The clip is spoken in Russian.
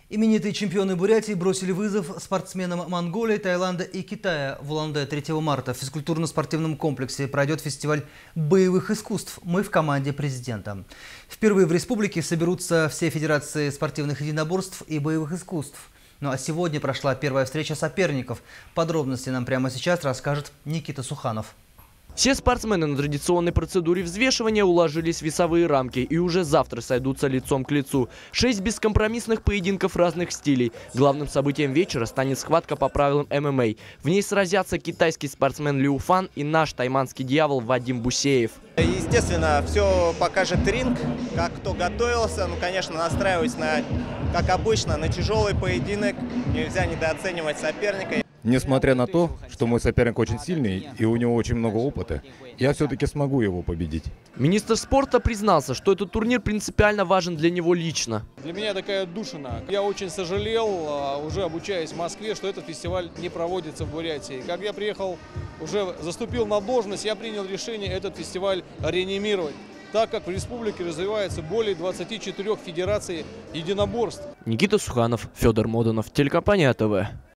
Именитые чемпионы Бурятии бросили вызов спортсменам Монголии, Таиланда и Китая. В Улан-Удэ 3 марта в физкультурно-спортивном комплексе пройдет фестиваль боевых искусств «Мы в команде президента». Впервые в республике соберутся все федерации спортивных единоборств и боевых искусств. Ну а сегодня прошла первая встреча соперников. Подробности нам прямо сейчас расскажет Никита Суханов. Все спортсмены на традиционной процедуре взвешивания уложились в весовые рамки и уже завтра сойдутся лицом к лицу. 6 бескомпромиссных поединков разных стилей. Главным событием вечера станет схватка по правилам ММА. В ней сразятся китайский спортсмен Лю Фан и наш тайманский дьявол Вадим Бусеев. Естественно, все покажет ринг, как кто готовился. Ну, конечно, настраиваясь как обычно, на тяжелый поединок. Нельзя недооценивать соперника. Несмотря на то, что мой соперник очень сильный и у него очень много опыта, я все-таки смогу его победить. Министр спорта признался, что этот турнир принципиально важен для него лично. Для меня такая отдушина. Я очень сожалел, уже обучаясь в Москве, что этот фестиваль не проводится в Бурятии. Как я приехал, уже заступил на должность, я принял решение этот фестиваль реанимировать, так как в республике развивается более 24 федераций единоборств. Никита Суханов, Федор Моданов, телекомпания АТВ.